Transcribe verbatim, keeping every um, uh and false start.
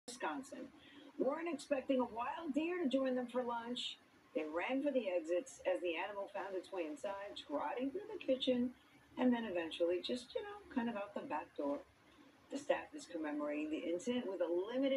Wisconsin weren't expecting a wild deer to join them for lunch. They ran for the exits as the animal found its way inside, trotting through the kitchen, and then eventually just, you know, kind of out the back door. The staff is commemorating the incident with a limited